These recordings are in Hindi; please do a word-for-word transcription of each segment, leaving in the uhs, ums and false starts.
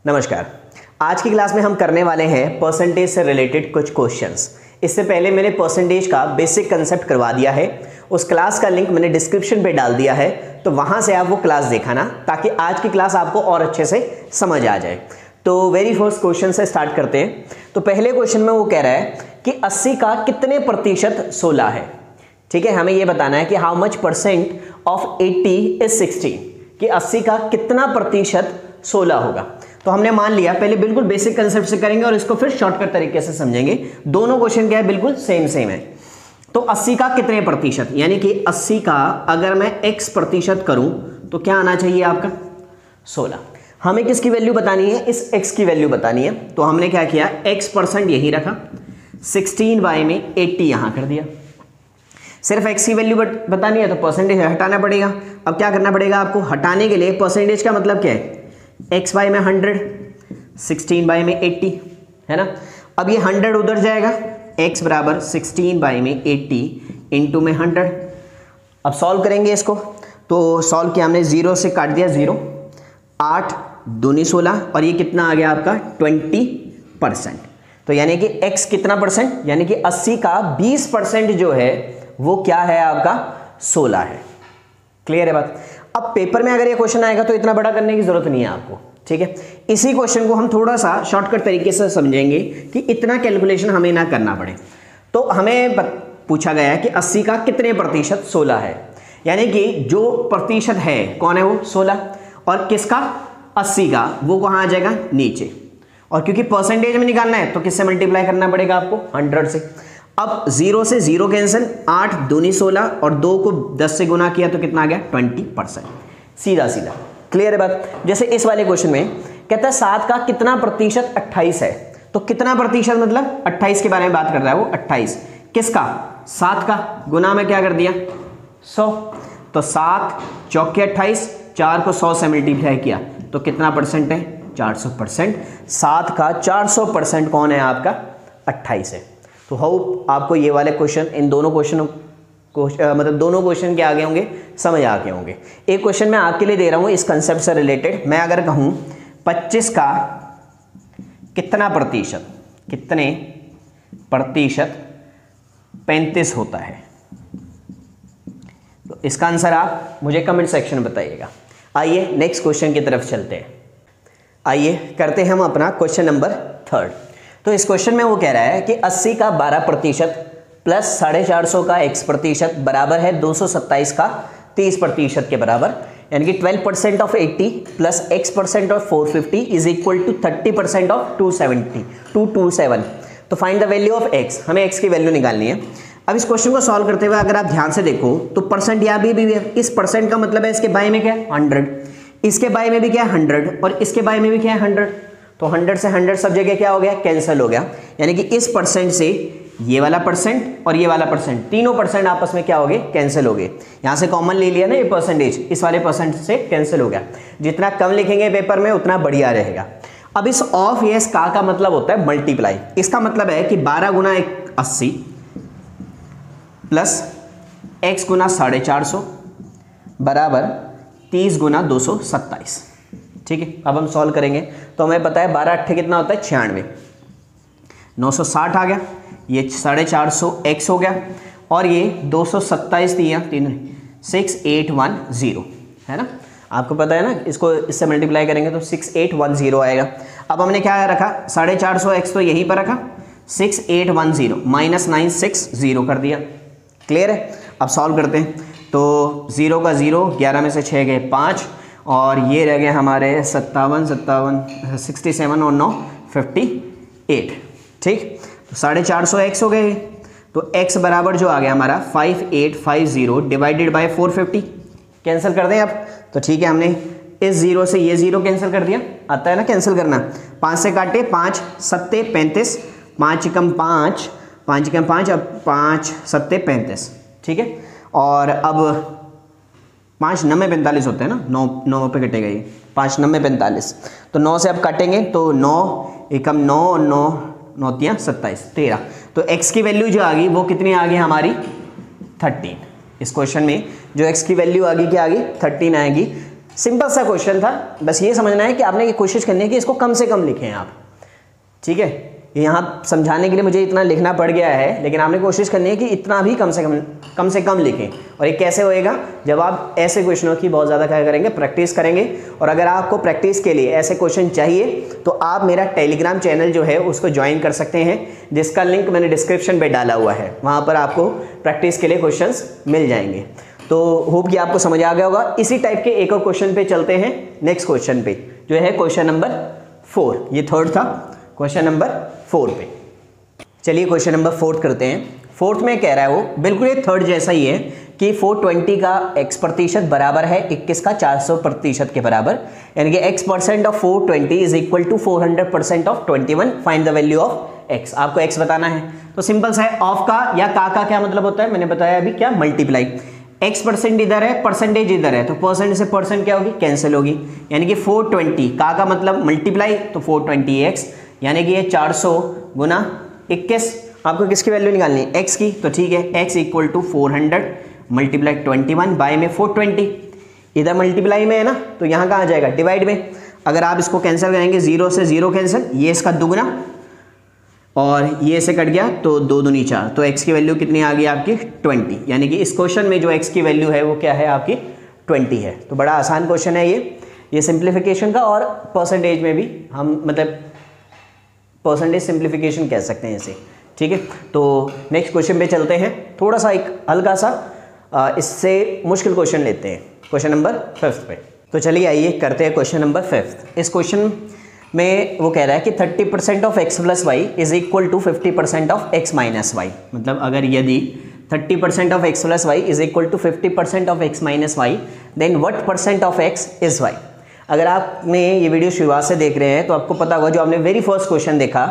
नमस्कार। आज की क्लास में हम करने वाले हैं परसेंटेज से रिलेटेड कुछ क्वेश्चंस। इससे पहले मैंने परसेंटेज का बेसिक कंसेप्ट करवा दिया है, उस क्लास का लिंक मैंने डिस्क्रिप्शन पे डाल दिया है, तो वहां से आप वो क्लास दिखाना ताकि आज की क्लास आपको और अच्छे से समझ आ जाए। तो वेरी फर्स्ट क्वेश्चन से स्टार्ट करते हैं। तो पहले क्वेश्चन में वो कह रहा है कि अस्सी का कितने प्रतिशत सोलह है। ठीक है, हमें ये बताना है कि how much percent of eighty is sixteen, कि अस्सी का कितना प्रतिशत सोलह होगा। तो हमने मान लिया, पहले बिल्कुल बेसिक कंसेप्ट से करेंगे और इसको फिर शॉर्टकट तरीके से समझेंगे। दोनों क्वेश्चन क्या है, बिल्कुल सेम सेम है। तो अस्सी का कितने प्रतिशत, यानी कि अस्सी का अगर मैं x प्रतिशत करूं तो क्या आना चाहिए आपका सोलह। हमें किसकी वैल्यू बतानी है, इस x की वैल्यू बतानी है। तो हमने क्या किया, x परसेंट यही रखा, सिक्सटीन बाई में एट्टी यहां कर दिया। सिर्फ x की वैल्यू बतानी है तो परसेंटेज हटाना पड़ेगा। अब क्या करना पड़ेगा आपको, हटाने के लिए परसेंटेज का मतलब क्या है, x बाई में हंड्रेड, सिक्सटीन बाई में एट्टी, है ना। अब ये हंड्रेड उधर जाएगा, x बराबर सिक्सटीन बाई में एट्टी इंटू में हंड्रेड। अब सॉल्व करेंगे इसको, तो सॉल्व किया हमने, जीरो से काट दिया जीरो, आठ दूनी सोलह, और ये कितना आ गया आपका ट्वेंटी परसेंट। तो यानी कि x कितना परसेंट, यानी कि अस्सी का बीस परसेंट जो है वो क्या है आपका सोलह है। क्लियर है बात। अब पेपर में अगर ये क्वेश्चन आएगा तो इतना बड़ा करने की जरूरत नहीं है आपको, ठीक है। इसी क्वेश्चन को हम थोड़ा सा शॉर्टकट तरीके से समझेंगे कि इतना कैलकुलेशन हमें ना करना पड़े। तो हमें पूछा गया है कि अस्सी का कितने प्रतिशत सोलह है, यानी कि जो प्रतिशत है कौन है वो सोलह, और किसका अस्सी का, वो कहाँ आ जाएगा नीचे। और क्योंकि परसेंटेज में निकालना है तो किससे मल्टीप्लाई करना पड़ेगा आपको, हंड्रेड से। अब जीरो से जीरो कैंसिल, आठ दूनी सोलह और दो को दस से गुना किया तो कितना आ गया ट्वेंटी परसेंट, सीधा सीधा। क्लियर है बात। जैसे इस वाले क्वेश्चन में कहता है सात का कितना प्रतिशत अट्ठाईस है, तो कितना प्रतिशत मतलब अट्ठाईस के बारे में बात कर रहा है वो, अट्ठाईस किसका, सात का, गुना में क्या कर दिया सौ, तो सात चौके अट्ठाईस, चार को सौ से मल्टीप्लाई किया तो कितना परसेंट है, चार सौ परसेंट। सात का चार सौ परसेंट कौन है आपका, अट्ठाईस है। तो होप आपको ये वाले क्वेश्चन, इन दोनों क्वेश्चनों को मतलब दोनों क्वेश्चन के आगे होंगे, समझ आ गए होंगे। एक क्वेश्चन मैं आपके लिए दे रहा हूँ इस कंसेप्ट से रिलेटेड। मैं अगर कहूँ पच्चीस का कितना प्रतिशत, कितने प्रतिशत पैंतीस होता है, तो इसका आंसर आप मुझे कमेंट सेक्शन में बताइएगा। आइए नेक्स्ट क्वेश्चन की तरफ चलते हैं। आइए करते हैं हम अपना क्वेश्चन नंबर थर्ड। तो इस क्वेश्चन में वो कह रहा है कि अस्सी का बारह प्रतिशत प्लस साढ़े चार सौ का x प्रतिशत बराबर है दो सौ सत्ताईस का तीस प्रतिशत के बराबर, यानी कि twelve percent of eighty plus x percent of four fifty is equal to thirty percent of two seventy two two seven. तो find the value of x, हमें x की वैल्यू निकालनी है। अब इस क्वेश्चन को सॉल्व करते हुए अगर आप ध्यान से देखो तो परसेंट यहाँ भी, भी, भी है। इस परसेंट का मतलब है इसके बाय में क्या है हंड्रेड, इसके बाय में भी क्या है हंड्रेड, और इसके बाय में भी क्या है हंड्रेड। तो हंड्रेड से हंड्रेड सब जगह क्या हो गया, कैंसिल हो गया। यानी कि इस परसेंट से ये वाला परसेंट और ये वाला परसेंट, तीनों परसेंट आपस में क्या हो गए, कैंसिल हो गए। यहां से कॉमन ले लिया ना ये परसेंटेज, इस वाले परसेंट से कैंसिल हो गया। जितना कम लिखेंगे पेपर में उतना बढ़िया रहेगा। अब इस ऑफ यस का का मतलब होता है मल्टीप्लाई। इसका मतलब है कि बारह गुना एक अस्सी प्लस एक्स गुना साढ़े चार सौ बराबर तीस गुना दो सौ सत्ताईस। ठीक है, अब हम सॉल्व करेंगे तो हमें पता है बारह अट्ठे कितना होता है छियानवे, नौ सौ साठ आ गया, ये साढ़े चार सौ एक्स हो गया, और ये दो सौ सत्ताईस दिया तीन सिक्स एट वन जीरो, है ना। आपको पता है ना, इसको इससे मल्टीप्लाई करेंगे तो सिक्स एट वन जीरो आएगा। अब हमने क्या रखा, साढ़े चार सौ एक्स तो यहीं पर रखा, six eight one zero minus nine six zero कर दिया। क्लियर है। अब सॉल्व करते हैं तो जीरो का जीरो, ग्यारह में से छः गए पाँच, और ये रह गए हमारे सत्तावन सत्तावन सिक्सटी सेवन और नौ फिफ्टी एट। ठीक, तो साढ़े चार सौ एक्स हो गए, तो x बराबर जो आ गया हमारा five eight five zero divided by four fifty. Cancel कर दें आप, तो ठीक है, हमने इस जीरो से ये जीरो कैंसिल कर दिया, आता है ना कैंसिल करना। पाँच से काटे, पाँच सत्ते पैंतीस, पाँच कम पाँच, पाँच कम पाँच, अब पाँच सत्ते पैंतीस। ठीक है, और अब पाँच नब्बे पैंतालीस होते हैं ना, नौ नौ पे कटेगा ये, पाँच नब्बे पैंतालीस, तो नौ से अब काटेंगे तो नौ एकम नौ, नौ नौतियाँ सत्ताईस, तेरह। तो x की वैल्यू जो आ गई वो कितनी आ गई हमारी थर्टीन। इस क्वेश्चन में जो x की वैल्यू आ गई क्या आ गई थर्टीन आएगी। सिंपल सा क्वेश्चन था, बस ये समझना है कि आपने ये कोशिश करनी है कि इसको कम से कम लिखें आप, ठीक है। यहाँ समझाने के लिए मुझे इतना लिखना पड़ गया है, लेकिन आपने कोशिश करनी है कि इतना भी कम से कम कम से कम लिखें। और ये कैसे होएगा, जब आप ऐसे क्वेश्चनों की बहुत ज़्यादा क्या करेंगे, प्रैक्टिस करेंगे। और अगर आपको प्रैक्टिस के लिए ऐसे क्वेश्चन चाहिए तो आप मेरा टेलीग्राम चैनल जो है उसको ज्वाइन कर सकते हैं, जिसका लिंक मैंने डिस्क्रिप्शन पर डाला हुआ है। वहाँ पर आपको प्रैक्टिस के लिए क्वेश्चन मिल जाएंगे। तो होप कि आपको समझ आ गया होगा। इसी टाइप के एक और क्वेश्चन पे चलते हैं, नेक्स्ट क्वेश्चन पे, जो है क्वेश्चन नंबर फोर। ये थर्ड था, क्वेश्चन नंबर फोर पे चलिए क्वेश्चन नंबर फोर्थ करते हैं। फोर्थ में कह रहा है वो बिल्कुल ये थर्ड जैसा ही है कि फोर ट्वेंटी का x प्रतिशत बराबर है इक्कीस का चार सौ प्रतिशत के बराबर, यानी कि x percent of four twenty is equal to four hundred percent of twenty one, find the value of x। आपको x बताना है। तो सिंपल सा है, ऑफ का या का का क्या मतलब होता है, मैंने बताया अभी, क्या, मल्टीप्लाई। x परसेंट इधर है, परसेंटेज इधर है, तो परसेंट से परसेंट क्या होगी, कैंसिल होगी। यानी कि फोर ट्वेंटी का का मतलब मल्टीप्लाई, तो फोर ट्वेंटी एक्स, यानी कि ये चार सौ गुना इक्कीस। आपको किसकी वैल्यू निकालनी है, x की, तो ठीक है, x equal to four hundred multiply twenty one by में फोर ट्वेंटी। इधर मल्टीप्लाई में है ना, तो यहाँ कहाँ आ जाएगा, डिवाइड में। अगर आप इसको कैंसिल करेंगे, जीरो से जीरो कैंसिल, ये इसका दुगुना और ये से कट गया, तो दो दूनी चार, तो x की वैल्यू कितनी आ गई आपकी, ट्वेंटी। यानी कि इस क्वेश्चन में जो x की वैल्यू है वो क्या है आपकी, ट्वेंटी है। तो बड़ा आसान क्वेश्चन है ये ये सिंप्लीफिकेशन का, और परसेंटेज में भी हम मतलब परसेंटेज सिंप्लीफिकेशन कह सकते हैं इसे, ठीक है। तो नेक्स्ट क्वेश्चन पे चलते हैं। थोड़ा सा एक हल्का सा आ, इससे मुश्किल क्वेश्चन लेते हैं, क्वेश्चन नंबर फिफ्थ पे। तो चलिए आइए करते हैं क्वेश्चन नंबर फिफ्थ। इस क्वेश्चन में वो कह रहा है कि thirty percent of x plus y is equal to fifty percent of x minus y. मतलब अगर यदि thirty percent of x plus y is equal to fifty percent of x minus y, then what percent of x is y. अगर आपने ये वीडियो शुरुआत से देख रहे हैं तो आपको पता होगा, जो आपने वेरी फर्स्ट क्वेश्चन देखा,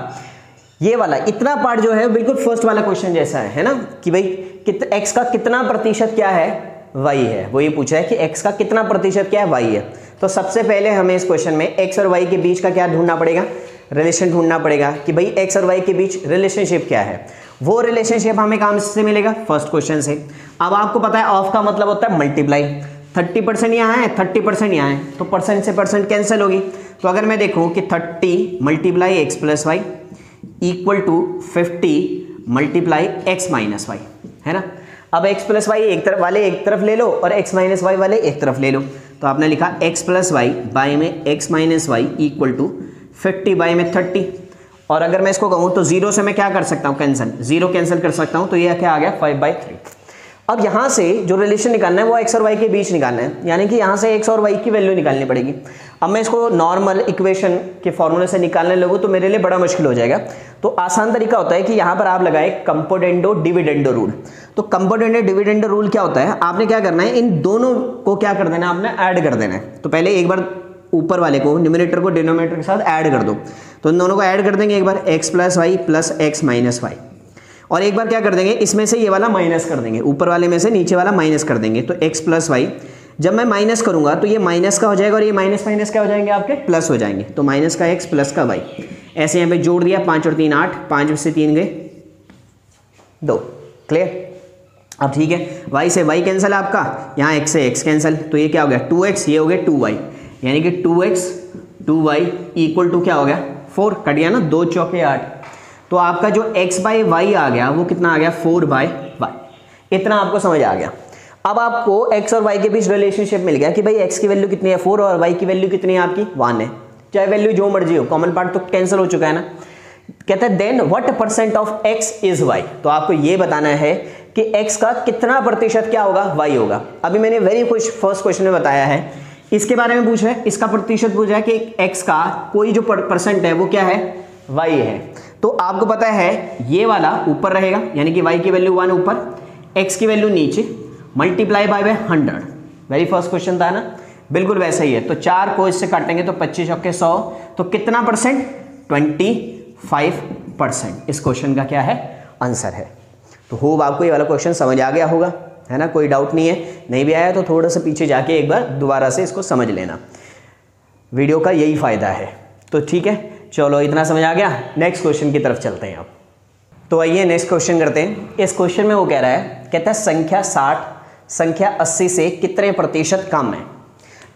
ये वाला इतना पार्ट जो है बिल्कुल फर्स्ट वाला क्वेश्चन जैसा है, है ना, कि भाई कित एक्स का कितना प्रतिशत क्या है, वाई है। वो ये पूछा है कि एक्स का कितना प्रतिशत क्या है, वाई है। तो सबसे पहले हमें इस क्वेश्चन में एक्स और वाई के बीच का क्या ढूंढना पड़ेगा, रिलेशन ढूंढना पड़ेगा कि भाई एक्स और वाई के बीच रिलेशनशिप क्या है। वो रिलेशनशिप हमें कहाँ से मिलेगा, फर्स्ट क्वेश्चन से। अब आपको पता है ऑफ का मतलब होता है मल्टीप्लाई। थर्टी परसेंट यहाँ है, थर्टी परसेंट यहाँ है, तो परसेंट से परसेंट कैंसिल होगी। तो अगर मैं देखूँ कि thirty multiply x plus y equal to fifty multiply x minus y, है ना। अब x प्लस वाई एक तरफ वाले एक तरफ ले लो और x माइनस वाई वाले एक तरफ ले लो, तो आपने लिखा x प्लस वाई बाई में x minus y equal to fifty by में थर्टी। और अगर मैं इसको कहूँ तो जीरो से मैं क्या कर सकता हूँ, कैंसिल, जीरो कैंसिल कर सकता हूँ, तो ये क्या आ गया, फाइव बाई थ्री। अब यहाँ से जो रिलेशन निकालना है वो x और y के बीच निकालना है, यानी कि यहाँ से x और y की वैल्यू निकालनी पड़ेगी। अब मैं इसको नॉर्मल इक्वेशन के फॉर्मूले से निकालने लगूँ तो मेरे लिए बड़ा मुश्किल हो जाएगा। तो आसान तरीका होता है कि यहाँ पर आप लगाए कंपोनेंडो डिविडेंडो रूल। तो कंपोनेंडो डिविडेंडो रूल क्या होता है, आपने क्या करना है, इन दोनों को क्या कर देना, आपने ऐड कर देना है। तो पहले एक बार ऊपर वाले को, न्यूमरेटर को डिनोमिनेटर के साथ ऐड कर दो। तो इन दोनों को ऐड कर देंगे, एक बार x plus y plus x minus y, और एक बार क्या कर देंगे, इसमें से ये वाला माइनस कर देंगे, ऊपर वाले में से नीचे वाला माइनस कर देंगे। तो x प्लस वाई जब मैं माइनस करूंगा तो ये माइनस का हो जाएगा और ये माइनस माइनस क्या हो जाएंगे आपके, प्लस हो जाएंगे। तो माइनस का x प्लस का y, ऐसे यहाँ पे जोड़ दिया, पाँच और तीन आठ, पाँच में से तीन गए दो, क्लियर। अब ठीक है, y से y कैंसिल आपका, यहाँ x से x कैंसिल, तो ये क्या हो गया, टू एक्स, ये हो गया टू वाई, यानी कि two x two y equal to क्या हो गया, फोर। कट गया ना, दो चौके आठ। तो आपका जो x बाई वाई आ गया वो कितना आ गया, फोर बाई वाई। इतना आपको समझ आ गया। अब आपको x और y के बीच रिलेशनशिप मिल गया कि भाई x की वैल्यू कितनी है, फोर, और y की वैल्यू कितनी है आपकी, वन है। चाहे वैल्यू जो मर्जी हो, कॉमन पार्ट तो कैंसिल हो चुका है ना। कहता है then what percent of x is y। तो आपको ये बताना है कि x का कितना प्रतिशत क्या होगा, y होगा। अभी मैंने वेरी कुछ फर्स्ट क्वेश्चन में बताया है, इसके बारे में पूछ रहा है, इसका प्रतिशत पूछ रहा है कि x का कोई जो परसेंट है वो क्या है, y है। तो आपको पता है ये वाला ऊपर रहेगा, यानी कि y की वैल्यू वन ऊपर, x की वैल्यू नीचे, multiply by by hundred. Very first question था ना, बिल्कुल वैसा ही है। तो चार को इससे काटेंगे तो पच्चीस चौके सौ, तो कितना परसेंट, ट्वेंटी फाइव परसेंट इस क्वेश्चन का क्या है, आंसर है। तो होप आपको ये वाला क्वेश्चन समझ आ गया होगा, है ना, कोई डाउट नहीं है। नहीं भी आया तो थोड़ा सा पीछे जाके एक बार दोबारा से इसको समझ लेना, वीडियो का यही फायदा है। तो ठीक है, चलो इतना समझ आ गया, नेक्स्ट क्वेश्चन की तरफ चलते हैं अब। तो आइए नेक्स्ट क्वेश्चन करते हैं। इस क्वेश्चन में वो कह रहा है, कहता है संख्या साठ संख्या अस्सी से कितने प्रतिशत कम है।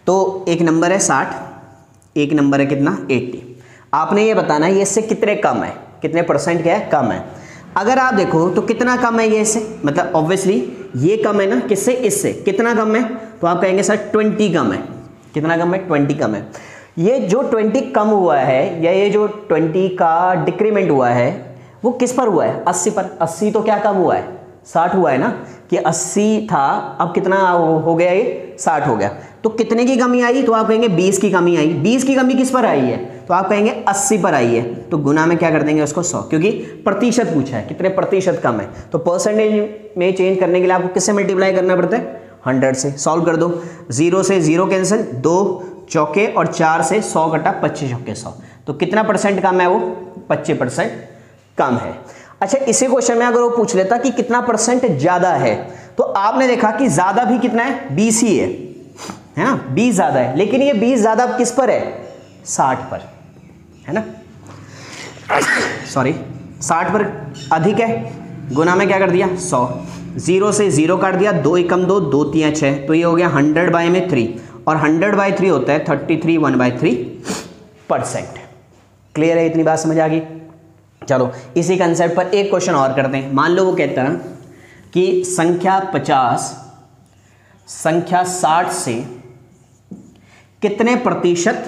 तो एक नंबर है साठ, एक नंबर है कितना अस्सी। आपने ये बताना है ये इससे कितने कम है, कितने परसेंट क्या है, कम है। अगर आप देखो तो कितना कम है ये इससे, मतलब ऑब्वियसली ये कम है ना, किससे, इससे। कितना कम है, तो आप कहेंगे सर ट्वेंटी कम है। कितना कम है, ट्वेंटी कम है। ये जो ट्वेंटी कम हुआ है या ये जो ट्वेंटी का डिक्रीमेंट हुआ है वो किस पर हुआ है, अस्सी पर। अस्सी तो क्या कम हुआ है, साठ हुआ है ना, कि अस्सी था अब कितना हो गया, ये साठ हो गया। तो कितने की कमी आई, तो आप कहेंगे बीस की कमी आई। बीस की कमी किस पर आई है, तो आप कहेंगे अस्सी पर आई है। तो गुना में क्या कर देंगे उसको सौ, क्योंकि प्रतिशत पूछा है, कितने प्रतिशत कम है। तो परसेंटेज में चेंज करने के लिए आपको किससे मल्टीप्लाई करना पड़ता है, हंड्रेड से। सॉल्व कर दो, जीरो से जीरो कैंसिल, दो चौके और चार से सौ कटा, पच्चीस चौके सौ। तो कितना परसेंट कम है वो, पच्चीस परसेंट कम है। अच्छा, इसी क्वेश्चन में अगर वो पूछ लेता कि कितना परसेंट ज्यादा है, तो आपने देखा कि ज्यादा भी कितना है, बीस ही है, है ना, बीस ज्यादा है। लेकिन ये बीस ज्यादा किस पर है, साठ पर, है ना, सॉरी साठ पर अधिक है। गुना में क्या कर दिया, सौ। जीरो से जीरो काट दिया, दो एकम दो, दो तिया छः, तो ये हो गया हंड्रेड बाई में थ्री, और हंड्रेड बाई थ्री होता है thirty three, one by three percent. Clear है, इतनी बात समझ आ गई। चलो इसी कंसेप्ट पर एक क्वेश्चन और करते हैं। मान लो वो कहता है कि संख्या पचास संख्या साठ से कितने प्रतिशत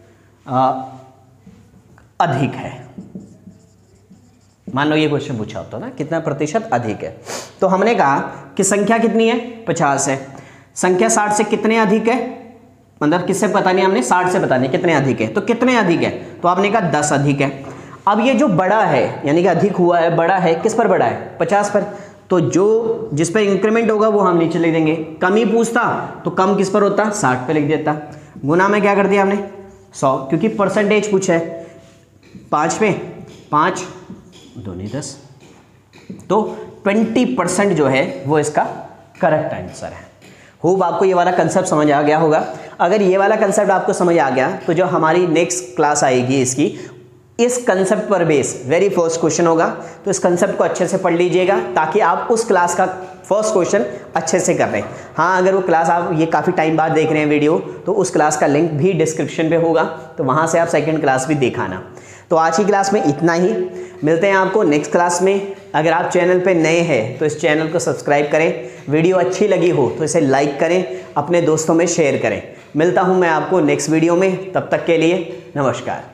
अधिक है। मान लो ये क्वेश्चन पूछा होता ना, कितना प्रतिशत अधिक है। तो हमने कहा कि संख्या कितनी है, पचास है। संख्या साठ से कितने अधिक है, मतलब किससे पता नहीं, हमने साठ से पता नहीं कितने अधिक है। तो कितने अधिक है, तो आपने कहा दस अधिक है। अब ये जो बड़ा है, यानी कि अधिक हुआ है, बड़ा है, किस पर बड़ा है, पचास पर। तो जो जिस पर इंक्रीमेंट होगा वो हम नीचे लिख देंगे। कमी पूछता तो कम किस पर होता, साठ पे लिख देता। गुना में क्या कर दिया हमने, सौ, क्योंकि परसेंटेज पूछा है। पाँच पे पाँच दोनों दस, तो ट्वेंटी परसेंट जो है वो इसका करेक्ट आंसर है। होप आपको ये वाला कंसेप्ट समझ आ गया होगा। अगर ये वाला कंसेप्ट आपको समझ आ गया तो जो हमारी नेक्स्ट क्लास आएगी इसकी, इस कंसेप्ट पर बेस वेरी फर्स्ट क्वेश्चन होगा। तो इस कंसेप्ट को अच्छे से पढ़ लीजिएगा ताकि आप उस क्लास का फर्स्ट क्वेश्चन अच्छे से कर रहे हैं। हाँ, अगर वो क्लास आप ये काफ़ी टाइम बाद देख रहे हैं वीडियो, तो उस क्लास का लिंक भी डिस्क्रिप्शन पे होगा, तो वहाँ से आप सेकंड क्लास भी दिखाना। तो आज की क्लास में इतना ही, मिलते हैं आपको नेक्स्ट क्लास में। अगर आप चैनल पे नए हैं तो इस चैनल को सब्सक्राइब करें, वीडियो अच्छी लगी हो तो इसे लाइक करें, अपने दोस्तों में शेयर करें। मिलता हूँ मैं आपको नेक्स्ट वीडियो में, तब तक के लिए नमस्कार।